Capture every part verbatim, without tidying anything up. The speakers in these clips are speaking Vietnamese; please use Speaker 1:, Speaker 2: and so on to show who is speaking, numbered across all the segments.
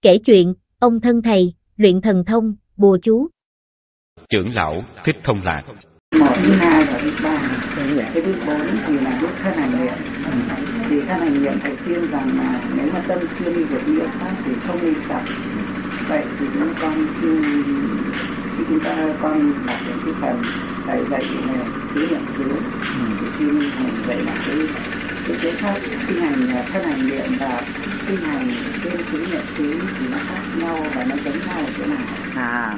Speaker 1: Kể chuyện, ông thân thầy, luyện thần thông, bùa chú.
Speaker 2: Trưởng lão Thích Thông Lạc.
Speaker 3: Một thứ hai và thứ ba, cái thứ bốn thì là lúc thân hành niệm. Thì thân hành niệm phải khuyên rằng là nếu mà tâm chưa đi được niệm pháp thì không nên tập. Vậy thì chúng con xin khi chúng ta con đọc những cái phần thầy dạy về tứ niệm xứ thì xin thầy dạy là cái cái cái pháp kinh hành thân hành niệm và kinh hành trên tứ niệm xứ thì nó khác nhau và nó giống nhau ở chỗ nào?
Speaker 4: À,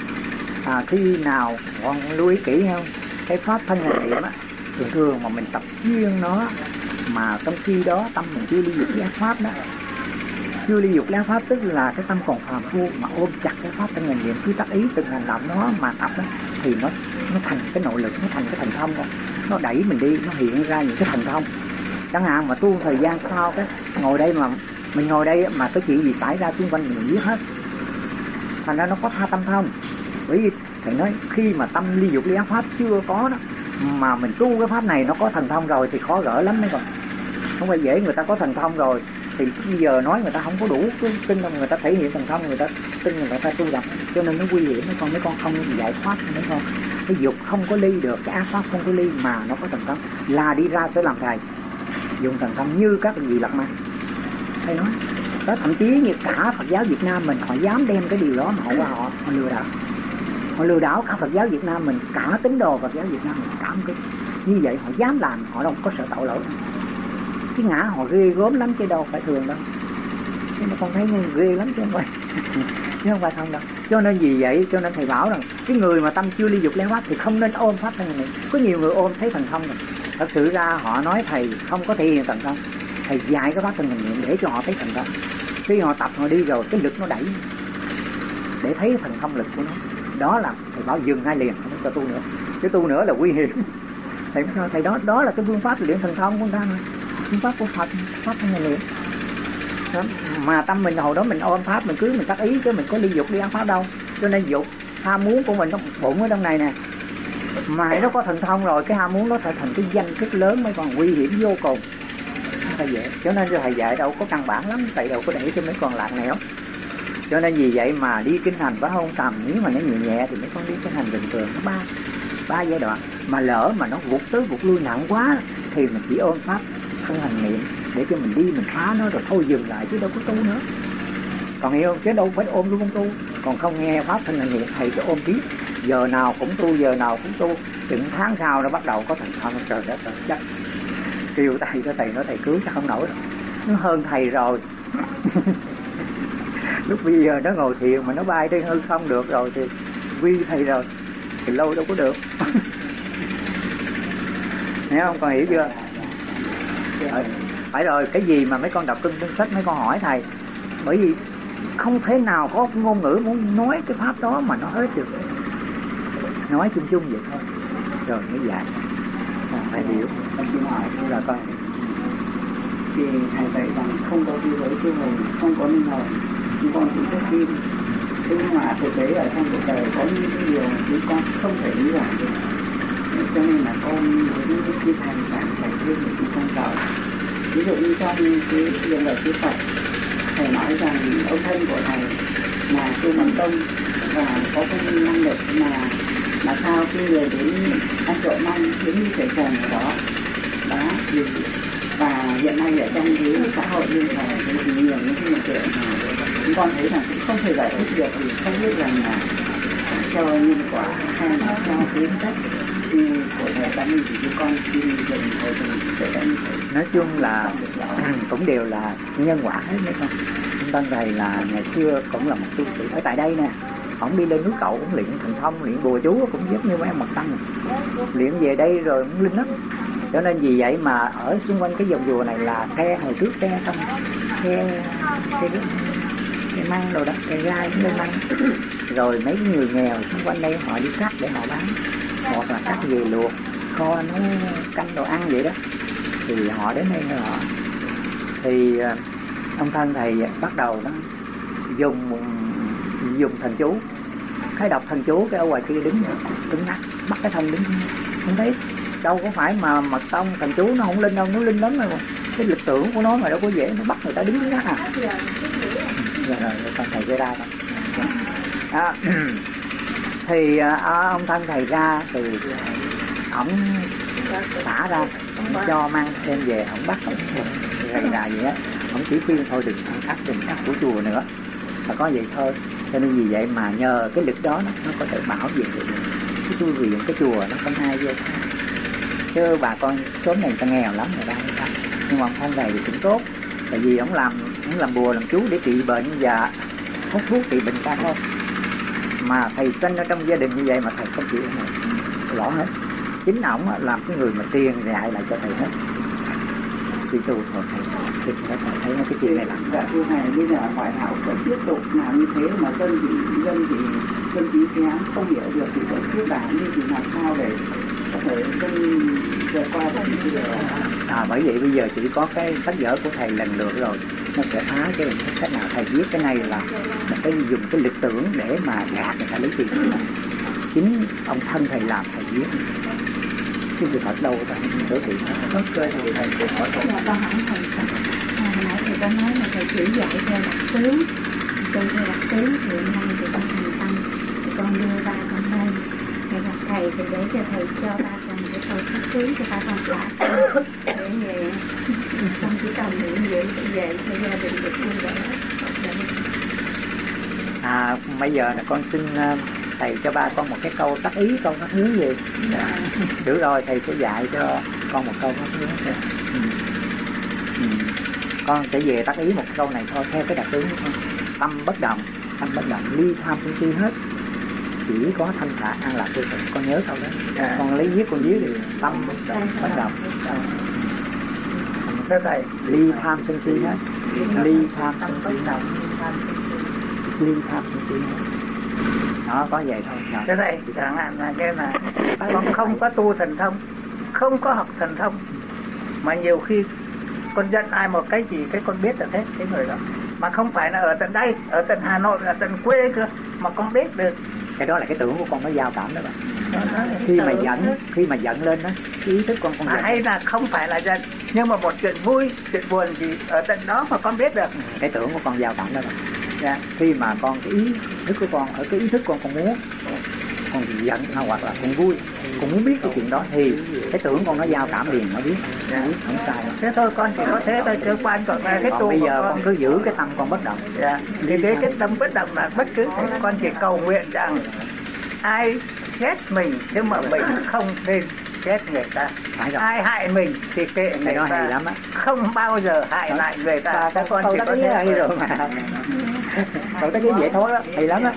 Speaker 4: à khi nào con lưu ý kỹ không? Cái pháp thân hành niệm á, thường thường mà mình tập chuyên nó mà trong khi đó tâm mình chưa ly dục với ác pháp đó, chưa ly dục với ác pháp tức là cái tâm còn phàm phu mà ôm chặt cái pháp thân hành niệm cứ tác ý từng hành động nó mà tập đó thì nó nó thành cái nội lực, nó thành cái thần thông rồi, nó đẩy mình đi, nó hiện ra những cái thần thông. Chẳng hạn mà tu thời gian sau cái ngồi đây mà mình ngồi đây mà cái chuyện gì xảy ra xung quanh mình biết hết, thành ra nó có tha tâm thông. Bởi vì thầy nói khi mà tâm ly dục ly ác pháp chưa có đó mà mình tu cái pháp này nó có thần thông rồi thì khó gỡ lắm đấy, còn không phải dễ. Người ta có thần thông rồi thì bây giờ nói người ta không có đủ cái tin đâu, người ta thể hiện thần thông người ta tin người ta tu tập, cho nên nó nguy hiểm. Mấy con mấy con không giải thoát mấy con. Cái dục không có ly được, cái ác pháp không có ly mà nó có thần thông là đi ra sẽ làm thầy dùng thần thông như các vị Lạt Ma. Thầy nói đó, thậm chí như cả Phật giáo Việt Nam mình họ dám đem cái điều đó mà họ qua họ, họ lừa đảo, họ lừa đảo cả Phật giáo Việt Nam mình, cả tín đồ Phật giáo Việt Nam mình, cả cái như vậy họ dám làm, họ đâu có sợ tội lỗi. Cái ngã họ ghê gớm lắm chứ đâu phải thường đâu. Nhưng mà con thấy ghê lắm chứ không phải chứ không phải không đâu. Cho nên vì vậy cho nên thầy bảo rằng cái người mà tâm chưa ly dục ly pháp thì không nên ôm pháp thân này. Có nhiều người ôm thấy thần thông rồi, thật sự ra họ nói thầy không có thể hiện thần thông, thầy dạy cái pháp thân hành niệm để cho họ thấy thần thông. Khi họ tập họ đi rồi cái lực nó đẩy để thấy thần thông lực của nó, đó là thầy bảo dừng ngay liền, không cho tu nữa. Chứ tu nữa là nguy hiểm. Thầy nói thầy đó đó là cái phương pháp luyện thần thông của người ta mà, phương pháp của Phật, pháp thân hành niệm. Mà tâm mình hồi đó mình ôm pháp mình cứ mình tác ý chứ mình có ly dục ly ác pháp đâu. Cho nên dục ham muốn của mình nó bụng ở trong này nè, mà nó có thần thông rồi cái ham muốn nó trở thành cái danh rất lớn mới còn nguy hiểm vô cùng. Thầy dạy. Cho nên thầy dạy đâu có căn bản lắm, thầy đâu có để cho mấy con lạc nẻo. Cho nên vì vậy mà đi kinh hành phải không tầm, nếu mà nó nhẹ nhẹ thì mấy con đi kinh hành bình thường nó ba ba giai đoạn. Mà lỡ mà nó vụt tới vụt lui nặng quá thì mình chỉ ôm pháp thân hành niệm để cho mình đi mình phá nó rồi thôi dừng lại chứ đâu có tu nữa. Còn hiểu không? Chứ đâu phải ôm luôn không tu. Còn không nghe pháp thân hành niệm thầy cứ ôm tiếp, giờ nào cũng tu, giờ nào cũng tu. Chừng tháng sau nó bắt đầu có thần thông, trời đất ơi, chắc kêu thầy cho thầy nói thầy cứu chắc không nổi rồi. Nó hơn thầy rồi. Lúc bây giờ nó ngồi thiền mà nó bay trên hư không được rồi thì quy thầy rồi thì lâu đâu có được. Hiểu không? Con hiểu chưa? Rồi, phải rồi, cái gì mà mấy con đọc kinh trong sách mấy con hỏi thầy, bởi vì không thể nào có ngôn ngữ muốn nói cái pháp đó mà nó hết được, nói chung chung vậy thôi rồi mới dạy. À, thầy hiểu.
Speaker 3: Con xin hỏi
Speaker 4: là con
Speaker 3: thì thầy dạy rằng không có thế giới siêu hồn, không có linh hồn, chúng con cũng rất tin. Thế nhưng mà thực tế ở trong cuộc đời có những cái điều chúng con không thể lý giải được, cho nên là con với xin thầy giảng thầy thêm để chúng con giàu. Ví dụ như trong cái hiện lời sư Phật, thầy nói rằng ông thân của thầy là tu bằng công và có cái năng lực mà mà sao khi người đến ăn trộm măng đến như thể trần ở đó đó thì và hiện nay ở trong cái xã hội như thế thì nhiều những cái hiện tượng chúng con thấy rằng cũng không thể giải thích được, thì không biết rằng là cho nhân quả hay là cho cái cách thì của thầy Tăng Ni thì chúng con xin dừng hồi dừng sẽ đã như thế.
Speaker 4: Nói chung là cũng đều là nhân quả hết mấy con. Tân thầy là ngày xưa cũng là một tu sĩ ở tại đây nè, ổng đi lên núi Cậu cũng luyện thần thông, luyện bùa chú cũng giống như mấy em mật tăng, luyện về đây rồi cũng linh lắm. Cho nên vì vậy mà ở xung quanh cái vòng chùa này là tre hồi trước tre không, tre tre cái măng đồ đó, tre gai cũng lên măng. Rồi mấy người nghèo xung quanh đây họ đi cắt để họ bán, hoặc là cắt về luộc kho nó canh đồ ăn vậy đó, thì họ đến đây họ thì ông thân thầy bắt đầu nó dùng dùng thần chú, cái đọc thần chú cái ở ngoài kia đứng đứng ngắt bắt cái thân đứng không thấy đâu có phải mà mật tông thần chú nó không linh đâu, nó linh lắm rồi, cái lực tưởng của nó mà đâu có dễ nó bắt người ta đứng ngắt à. rồi rồi con thầy sẽ ra thôi. Đó. Thì à, ông thân thầy ra thì ổng xả ra, ổng cho mang thêm về, ổng bắt ổng gầy ra vậy á, ổng chỉ khuyên thôi đừng ăn ác đừng ác của chùa nữa, mà có vậy thôi. Cho nên vì vậy mà nhờ cái lực đó nó, nó có thể bảo vệ được cái tu viện, cái chùa nó không ai vô tham. Chứ bà con xóm này người ta nghèo lắm người ta không tham, nhưng mà ông thân thầy thì cũng tốt, tại vì ổng làm ổng làm bùa làm chú để trị bệnh và hút thuốc trị bệnh ta thôi. Mà thầy sinh ở trong gia đình như vậy mà thầy không chịu này rõ hết. Chính ổng làm cái người mà truyền dạy lại cho thầy hết. Thì tu thôi thầy xin thầy thấy cái chuyện này làm.
Speaker 3: Dạ thưa thầy, bây giờ ngoại đạo vẫn tiếp tục làm như thế mà dân thì dân thì dân trí kém không hiểu được thì vẫn cứ đảm đi thì làm sao để có thể dân vượt qua được những điều đó.
Speaker 4: À, bởi vậy bây giờ chỉ có cái sách vở của thầy lần lượt rồi nó sẽ phá cái hình thức cách nào. Thầy viết cái này là mình phải dùng cái lực tưởng để mà gạt người ta lấy tiền. Chính ông thân thầy làm thầy viết, chứ việc thật đâu thầy đỡ thị nó cơ thì thầy sẽ hỏi thầy.
Speaker 5: Dạ con hỏi thầy hồi nãy thầy có nói là thầy chỉ dạy theo đặc tướng, từ theo đặc tướng thì hôm nay thì con thành tâm thì con đưa ba con đây thì gặp thầy thì để cho thầy cho ba con cái câu pháp tướng cho ba con xả để về con chỉ cần niệm vậy để về cho gia đình được vui vẻ.
Speaker 4: À bây giờ là con xin thầy cho ba con một cái câu tác ý, câu tác hướng gì. Được rồi, thầy sẽ dạy cho con một câu tác hướng. Ừ. Ừ. Con sẽ về tác ý một câu này thôi, theo cái đặc tướng của con. Tâm bất động, tâm bất động, ly tham sân si hết, chỉ có thanh thản an lạc vô thường. Con nhớ câu đó. À. Con lấy viết con viết thì tâm bất động.
Speaker 3: Thưa thầy,
Speaker 4: ly tham sân si hết, ly tham sân si hết, ly tham sân si hết. Đó, có vậy thôi.
Speaker 3: Thưa thầy, chẳng hạn là cái là con không có tu thần thông, không có học thần thông, mà nhiều khi con giận ai một cái gì cái con biết được hết cái người đó, mà không phải là ở tận đây, ở tận Hà Nội, ở tận quê cơ mà con biết được.
Speaker 4: Cái đó là cái tưởng của con nó giao cảm đó bạn. Khi mà giận, khi mà giận lên đó, cái ý thức con con giận.
Speaker 3: Hay là không phải là giận, nhưng mà một chuyện vui, chuyện buồn gì ở tận đó mà con biết được.
Speaker 4: Cái tưởng của con giao cảm đó bạn. Dạ. Khi mà con cái ý thức của con, ở cái ý thức con con muốn, con giận hoặc là con vui, con muốn biết cái chuyện đó thì cái tưởng con nó giao cảm liền nó biết, nó biết không sai đâu.
Speaker 3: Thế thôi con chỉ có thế thôi chứ quan trọng là cái tu.
Speaker 4: Bây giờ
Speaker 3: con,
Speaker 4: con cứ giữ cái tâm con bất động.
Speaker 3: Dạ. Thì thế cái tâm bất động là bất cứ thế, con chỉ cầu nguyện rằng ai ghét mình chứ mà mình không nên ghét người ta. Ai hại mình thì kệ người ta, hay lắm á. Không bao giờ hại đó. Lại người ta. Các con chỉ có thế hay rồi mà.
Speaker 4: Cậu tới cái vậy thôi đó, hay lắm á.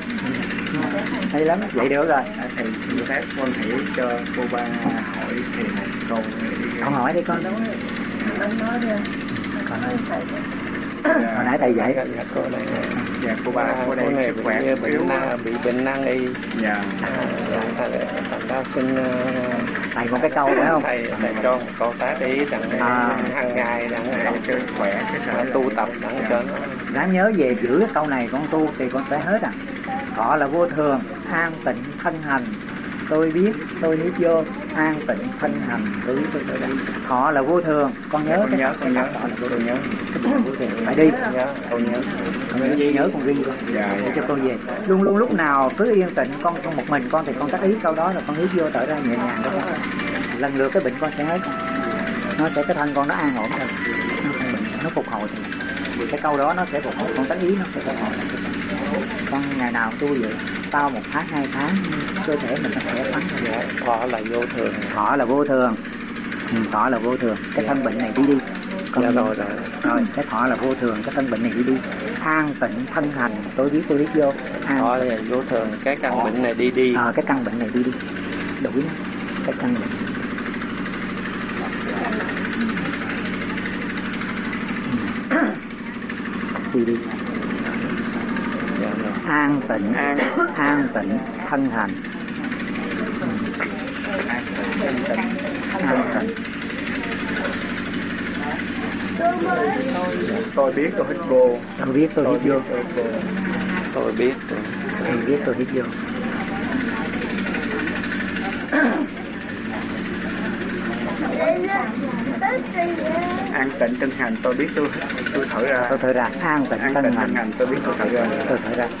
Speaker 4: Hay lắm á, vậy được rồi.
Speaker 6: Thầy xin phép con hãy cho cô ba hỏi thầy một câu.
Speaker 4: Con hỏi đi con.
Speaker 5: Con nói đi.
Speaker 4: Con nói thầy. Hồi nãy thầy dạy.
Speaker 6: Dạ cô này. Dạ cô ba cô đây sức khỏe
Speaker 7: bị bệnh nan, bị bệnh nan y.
Speaker 6: Dạ.
Speaker 7: Thành ra xin
Speaker 4: thầy một cái câu phải không?
Speaker 7: Thầy thầy cho một câu tác ý rằng à. hàng ngày rằng
Speaker 6: sức khỏe cái
Speaker 7: tu tập đặng cho nó.
Speaker 4: Ráng nhớ về giữ cái câu này con tu thì con sẽ hết à. Họ là vô thường, an tịnh thân hành. Tôi biết, tôi biết vô, an tịnh thân hành, tôi biết tôi tôi đây. Họ là vô thường, con nhớ.
Speaker 6: Con
Speaker 4: cái
Speaker 6: nhớ, con nhớ,
Speaker 4: họ là vô
Speaker 6: con
Speaker 4: thường.
Speaker 6: nhớ.
Speaker 4: Phải đi.
Speaker 6: Nhớ, con nhớ.
Speaker 4: Con nhớ, nhớ con ghi con.
Speaker 6: Dạ,
Speaker 4: để
Speaker 6: dạ.
Speaker 4: cho con về. Luôn luôn lúc nào cứ yên tĩnh, con con một mình con thì con tác ý câu đó là con hít vô thở ra nhẹ nhàng đó. Lần lượt cái bệnh con sẽ hết. Nó sẽ cái thân con nó an ổn rồi. Nó không bệnh, nó phục hồi thì cái câu đó nó sẽ phục hồi, con tác ý nó sẽ phục hồi lại. Con ngày nào tu vậy, sau một tháng hai tháng cơ thể mình nó khỏe khoắn rồi.
Speaker 7: Họ là vô thường.
Speaker 4: Họ là vô thường. Ừ, họ là vô thường. Cái thân bệnh này đi đi. Con
Speaker 7: dạ rồi rồi.
Speaker 4: Rồi, cái họ là vô thường, cái thân bệnh này đi đi. An tịnh thân hành, tôi biết tôi biết vô. An...
Speaker 7: Họ là vô thường, cái căn bệnh này đi đi.
Speaker 4: Ờ, à, cái căn bệnh này đi đi. Đuổi nó, cái căn bệnh. Đi đi. An tịnh, an, an tịnh thân hành. An tịnh.
Speaker 6: Tôi biết tôi hít vô.
Speaker 4: Tôi biết tôi hít vô.
Speaker 7: Tôi biết tôi
Speaker 4: Tôi biết tôi hít vô.
Speaker 6: An tịnh chân hành tôi biết tôi tôi thở ra.
Speaker 4: Tôi thở ra. An tịnh
Speaker 6: An
Speaker 4: chân
Speaker 6: tịnh
Speaker 4: hành.
Speaker 6: chân hành tôi biết tôi thở ra.
Speaker 4: Tôi thở ra.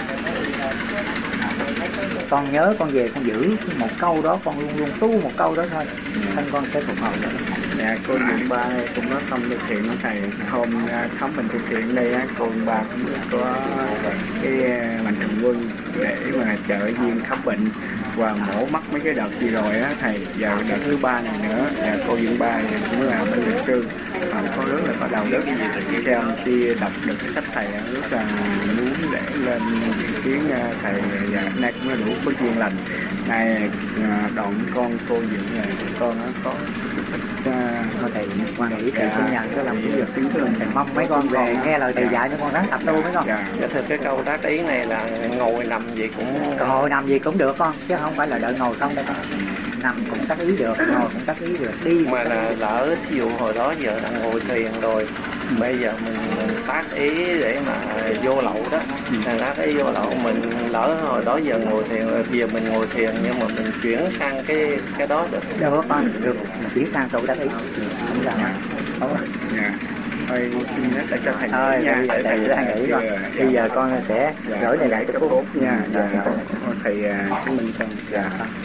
Speaker 4: Con nhớ con về con giữ một câu đó, con luôn luôn tu một câu đó thôi, thân con sẽ phục hồi.
Speaker 6: Dạ, cô Dượng Ba này cũng có tâm thực hiện đó thầy. Hôm khám mình thực hiện đây á, cô Dượng Ba cũng có cái mạnh thường quân để mà trợ viên khám bệnh và mổ mắt mấy cái đợt gì rồi á thầy. Giờ đợt thứ ba này nữa là cô Dượng Ba cũng là bên luật sư, mà có rất là có đạo đức. Theo khi đọc được cái sách thầy rất là muốn để lên kiến thầy và nay cũng là đủ có duyên lành. Này đoạn con cô Dượng này con nó có
Speaker 4: Mà thầy quan nghĩ thầy xin nhận cho làm cái việc kính thưa thầy, mong mấy con về nghe lời thầy dạy cho con ráng tập tu mấy con.
Speaker 7: Dạ, thưa cái câu tác ý này là ngồi nằm gì cũng
Speaker 4: Ngồi nằm gì cũng được con, chứ không phải là đợi ngồi không đâu con. Nằm cũng tác ý được, ngồi cũng tác ý được, đi
Speaker 7: mà là lỡ ví dụ hồi đó giờ là ngồi thiền rồi, bây giờ mình, mình tác ý để mà vô lậu đó, là tác ý vô lậu mình lỡ hồi đó giờ ngồi thiền rồi, bây giờ mình ngồi thiền nhưng mà mình chuyển sang cái cái đó được
Speaker 4: đâu con được, mình chuyển sang tu tác ý không sao.
Speaker 6: Dạ. Thôi xin hết để cho thầy
Speaker 4: Thôi
Speaker 6: nha.
Speaker 4: bây giờ thầy đang nghĩ con, bây giờ con sẽ gửi này lại cho cô
Speaker 6: nha. Dạ. Thầy chứng minh con. Dạ.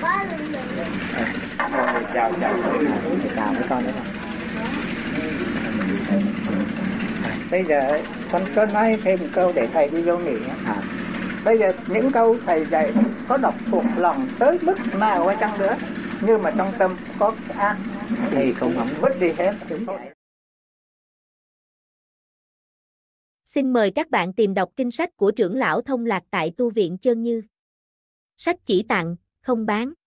Speaker 6: Chào chào
Speaker 4: chào với con nữa. Bây giờ con có nói thêm một câu để thầy đi vô nghỉ. À. Bây giờ những câu thầy dạy có đọc thuộc lòng tới mức nào ở chăng nữa, nhưng mà trong tâm có an thì cũng không mất đi hết.
Speaker 1: Xin mời các bạn tìm đọc kinh sách của trưởng lão Thông Lạc tại tu viện Chân Như. Sách chỉ tặng, không bán.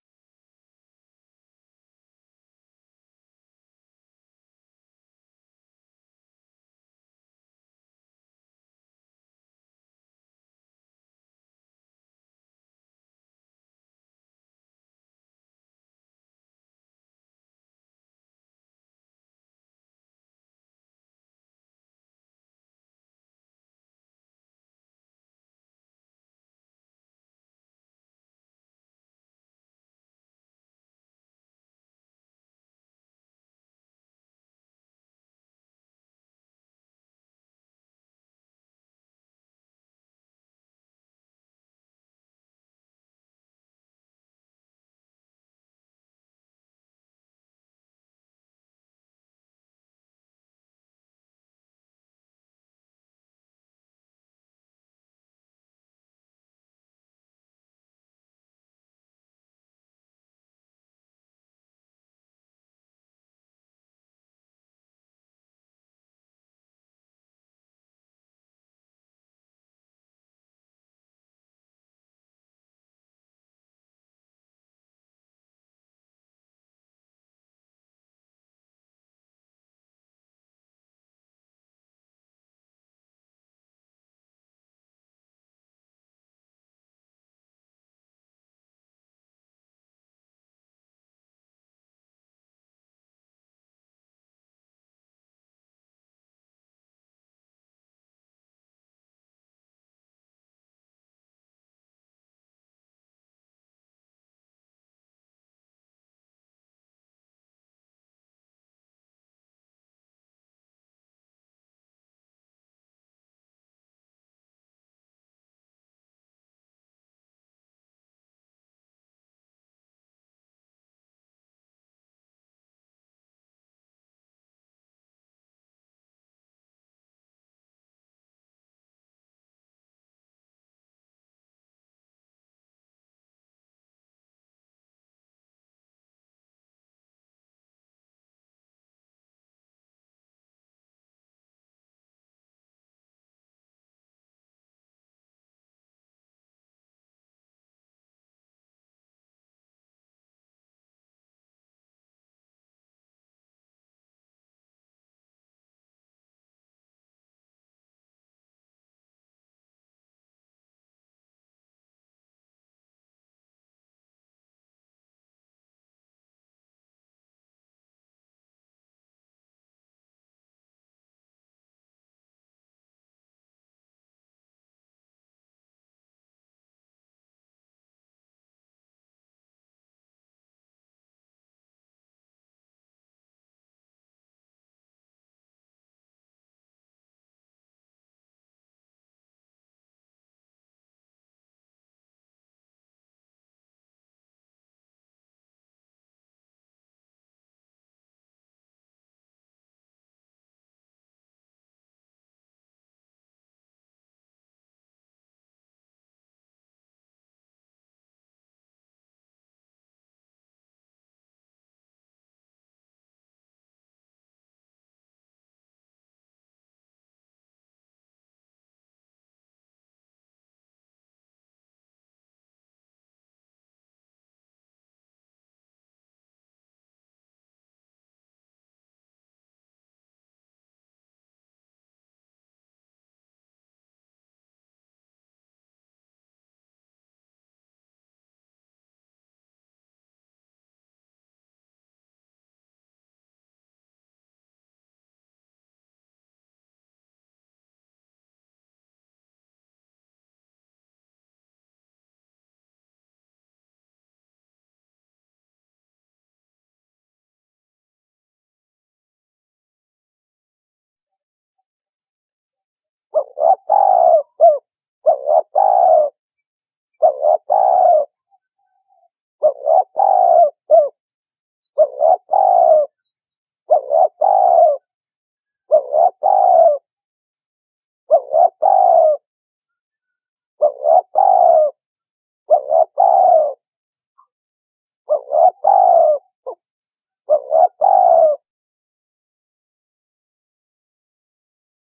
Speaker 8: Thank you.